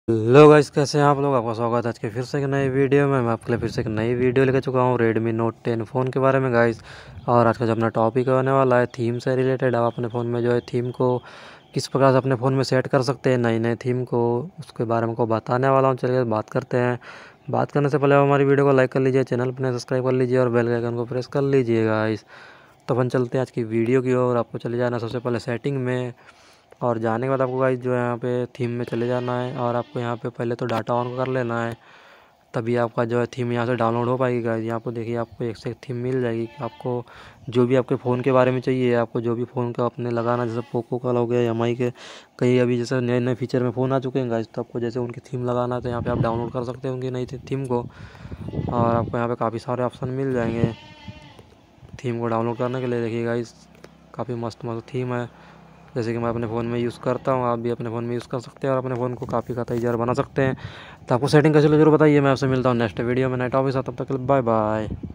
Hello guys, कैसे हैं आप लोग। आपका स्वागत है आज के फिर से एक नई वीडियो में। मैं आपके लिए फिर से एक नई वीडियो लेकर चुका हूँ Redmi Note 10 फ़ोन के बारे में गाइस। और आज का जो अपना टॉपिक होने वाला है थीम से रिलेटेड। आप अपने फ़ोन में जो है थीम को किस प्रकार से अपने फ़ोन में सेट कर सकते हैं, नई नई थीम को, उसके बारे में को बताने वाला हूँ। चलिए बात करते हैं। बात करने से पहले आप हमारी वीडियो को लाइक कर लीजिए, चैनल पर सब्सक्राइब कर लीजिए और बेल के आइकन को प्रेस कर लीजिए गाइस। तो अपन चलते हैं आज की वीडियो की ओर। आपको चले जाना सबसे पहले सेटिंग में, और जाने के बाद आपको गाइस जो है यहाँ पे थीम में चले जाना है। और आपको यहाँ पे पहले तो डाटा ऑन कर लेना है, तभी आपका जो है थीम यहाँ से डाउनलोड हो पाएगी गाइस। यहाँ पर देखिए आपको एक से एक थीम मिल जाएगी। आपको जो भी आपके फ़ोन के बारे में चाहिए, आपको जो भी फ़ोन का अपने लगाना, जैसे पोको का हो गया, एम आई के कई अभी जैसे नए नए फीचर में फ़ोन आ चुके हैं गाइस, तो आपको जैसे उनकी थीम लगाना है तो यहाँ पर आप डाउनलोड कर सकते हैं उनकी नई थीम को। और आपको यहाँ पर काफ़ी सारे ऑप्शन मिल जाएंगे थीम को डाउनलोड करने के लिए। देखिए गाइस, काफ़ी मस्त मस्त थीम है, जैसे कि मैं अपने फ़ोन में यूज़ करता हूँ। आप भी अपने फ़ोन में यूज़ कर सकते हैं और अपने फ़ोन को काफ़ी ख़ातिरदार बना सकते हैं। तो आपको सेटिंग कैसे लगी ज़रूर बताइए। मैं आपसे मिलता हूँ नेक्स्ट वीडियो में नए टॉपिक के साथ। तब तक बाय बाय।